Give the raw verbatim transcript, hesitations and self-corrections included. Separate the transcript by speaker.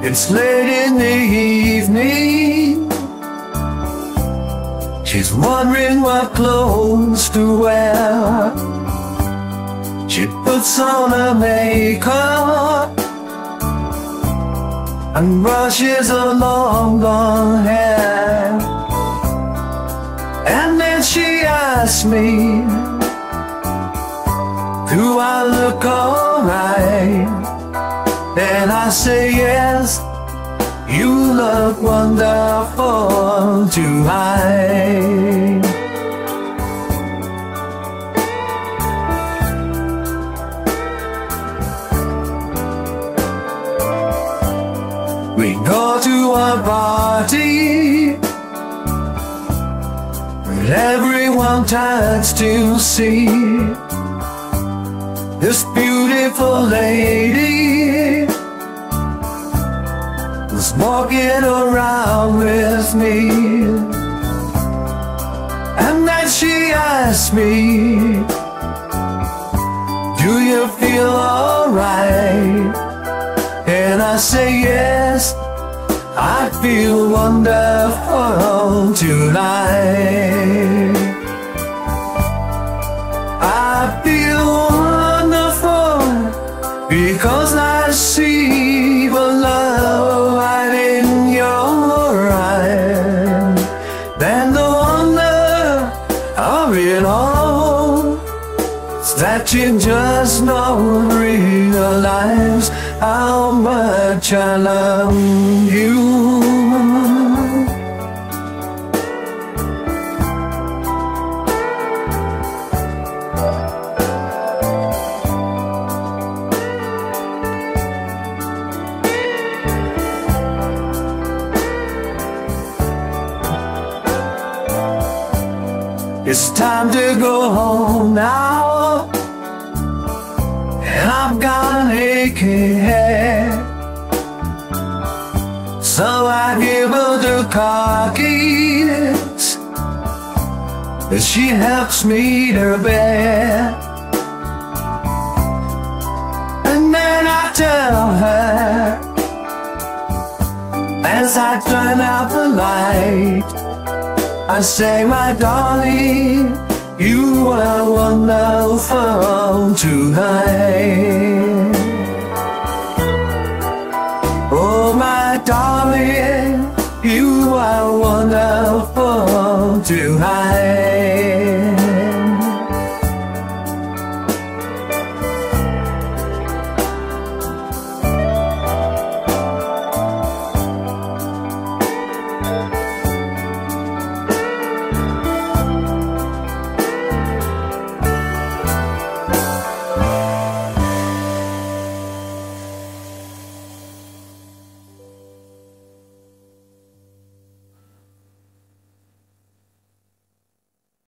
Speaker 1: It's late in the evening. She's wondering what clothes to wear. She puts on her makeup and brushes her long blonde hair. And then she asks me, do I look alright? And I say yes, you look wonderful tonight. We go to a party where everyone turns to see this beautiful lady who's walking around with me. And then she asks me, do you feel alright? And I say yes, I feel wonderful tonight. I feel wonderful because I see the love right in your eyes. Then the wonder of it all is that you just don't realize how much I love you. It's time to go home now, and I've got an aching head. So I give her the car keys, and she helps me to bed. And then I tell her, as I turn out the light, I say, my darling, you are wonderful tonight.